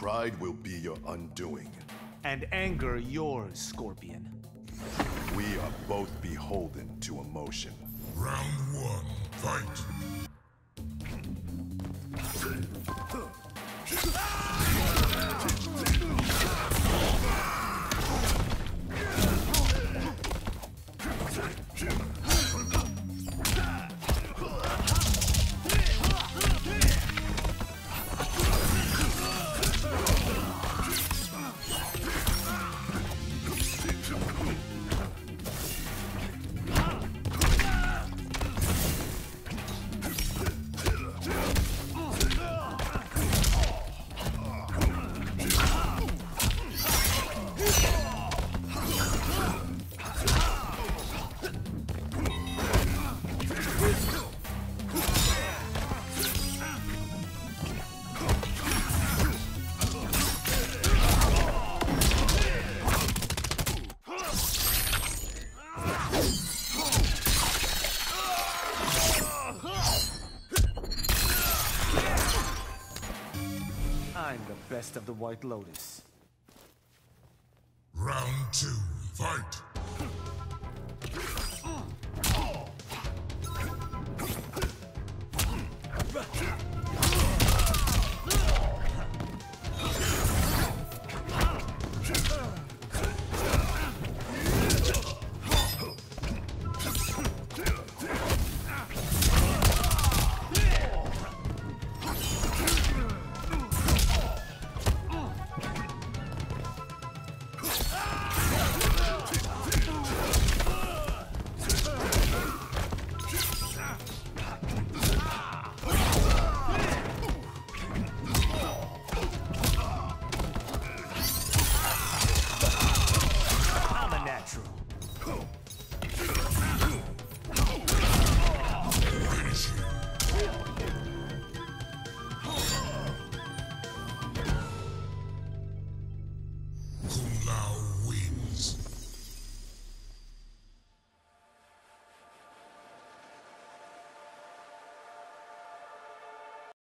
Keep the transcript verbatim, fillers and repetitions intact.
Pride will be your undoing. And anger yours, Scorpion. We are both beholden to emotion. Round one, fight! I'm the best of the White Lotus. Round two, fight!